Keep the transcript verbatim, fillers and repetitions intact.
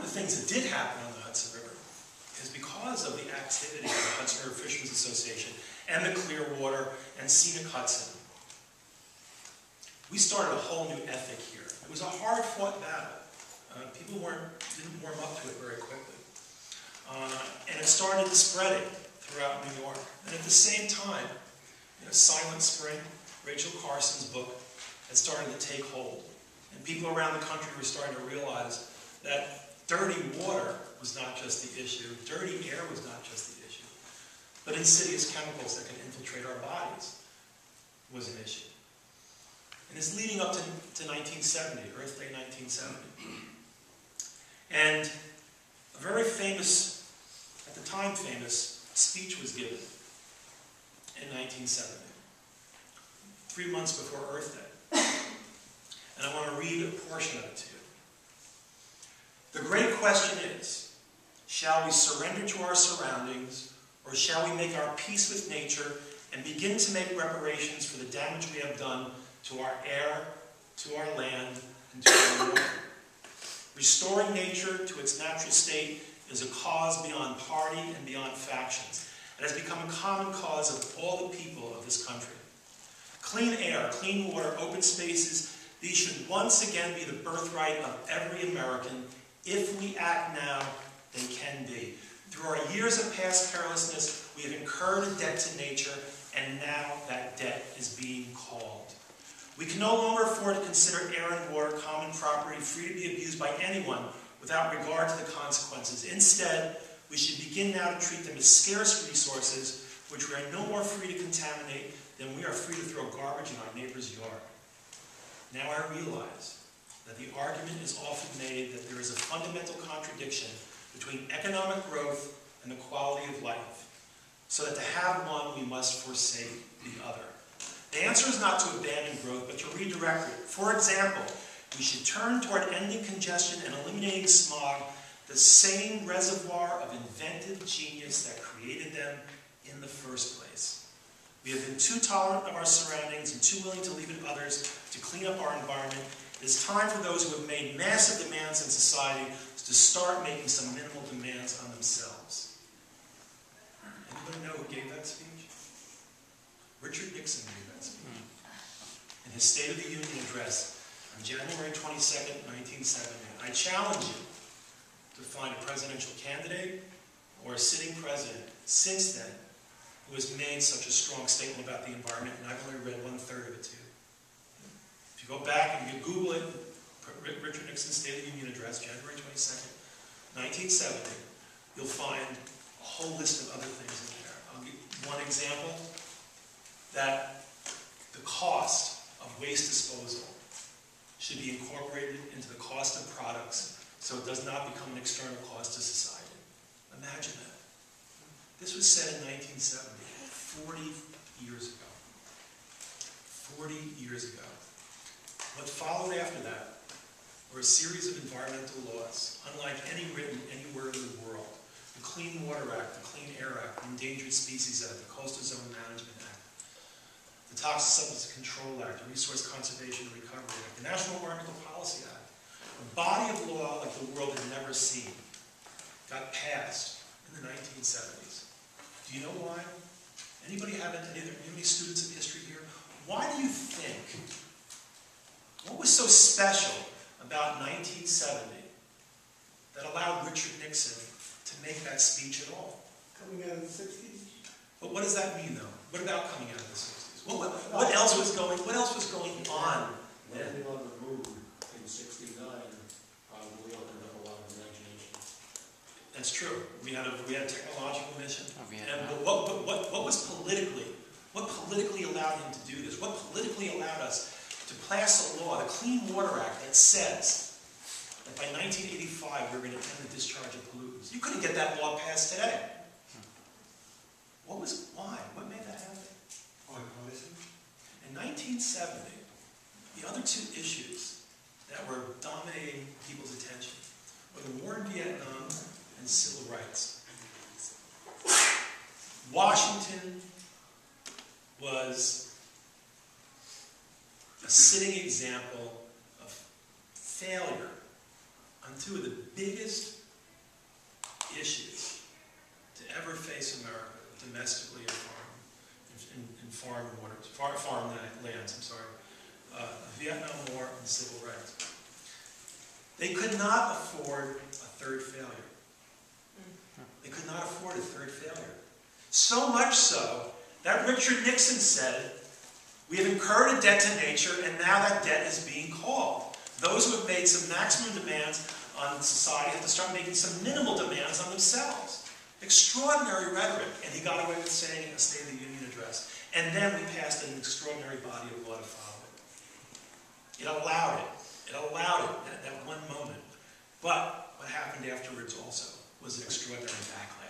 of the things that did happen on the Hudson River is because of the activity of the Hudson River Fishermen's Association and the Clearwater and Scenic Hudson. We started a whole new ethic here. It was a hard-fought battle. Uh, people weren't, didn't warm up to it very quickly. Uh, and it started spreading throughout New York. And at the same time, you know, Silent Spring, Rachel Carson's book, had started to take hold. And people around the country were starting to realize that dirty water was not just the issue, dirty air was not just the issue, but insidious chemicals that can infiltrate our bodies was an issue. And it's leading up to, to nineteen seventy, Earth Day nineteen seventy. And a very famous, at the time famous, speech was given in nineteen seventy, three months before Earth Day. And I want to read a portion of it to you. The great question is, shall we surrender to our surroundings, or shall we make our peace with nature and begin to make reparations for the damage we have done to our air, to our land, and to our water? Restoring nature to its natural state is a cause beyond party and beyond factions. It has become a common cause of all the people of this country. Clean air, clean water, open spaces, these should once again be the birthright of every American. If we act now, they can be. Through our years of past carelessness, we have incurred a debt to nature, and now that debt is being called. We can no longer afford to consider air and water common property free to be abused by anyone without regard to the consequences. Instead, we should begin now to treat them as scarce resources, which we are no more free to contaminate than we are free to throw garbage in our neighbor's yard. Now I realize that the argument is often made that there is a fundamental contradiction between economic growth and the quality of life, so that to have one we must forsake the other. The answer is not to abandon growth, but to redirect it. For example, we should turn toward ending congestion and eliminating smog, the same reservoir of inventive genius that created them in the first place. We have been too tolerant of our surroundings and too willing to leave it to others to clean up our environment. It is time for those who have made massive demands in society to start making some minimal demands on themselves. Anybody know who gave that speech? Richard Nixon gave that speech. In his State of the Union address on January twenty-second, nineteen seventy. I challenge you to find a presidential candidate or a sitting president since then who has made such a strong statement about the environment, and I've only read one-third of it to you. If you go back and you Google it, Richard Nixon's State of the Union address, January twenty-second, nineteen seventy, you'll find a whole list of other things in there. I'll give one example, that the cost of waste disposal should be incorporated into the cost of products so it does not become an external cost to society. Imagine that. This was said in nineteen seventy, forty years ago. forty years ago. What followed after that were a series of environmental laws, unlike any written anywhere in the world. The Clean Water Act, the Clean Air Act, the Endangered Species Act, the Coastal Zone Management Act, the Toxic Substance Control Act, the Resource Conservation and Recovery Act, the National Environmental Policy Act. A body of law like the world had never seen got passed in the nineteen seventies. Do you know why? Anybody have any, any students of history here? Why do you think, what was so special about nineteen seventy that allowed Richard Nixon to make that speech at all? Coming out of the sixties? But what does that mean, though? What about coming out of the sixties? What, what, what else was going? What else was going on then? Landing on the moon in sixty-nine probably opened up a lot of imagination. That's true. We had a we had a technological mission, Oh, we had and that. but what, but what what was politically? What politically allowed him to do this? What politically allowed us to pass a law, the Clean Water Act, that says that by nineteen eighty-five we're going to end the discharge of pollutants? You couldn't get that law passed today. What was why? What made that happen? In nineteen seventy, the other two issues that were dominating people's attention were the war in Vietnam and civil rights. Washington was a sitting example of failure on two of the biggest issues to ever face America, domestically and foreign, in, in foreign waters, far, foreign lands, I'm sorry, uh, the Vietnam War and civil rights. They could not afford a third failure. They could not afford a third failure. So much so that Richard Nixon said, we have incurred a debt to nature, and now that debt is being called. Those who have made some maximum demands on society have to start making some minimal demands on themselves. Extraordinary rhetoric, and he got away with saying it in a State of the Union address. And then we passed an extraordinary body of law to follow it. It allowed it. It allowed it, that, that one moment. But what happened afterwards also was an extraordinary backlash.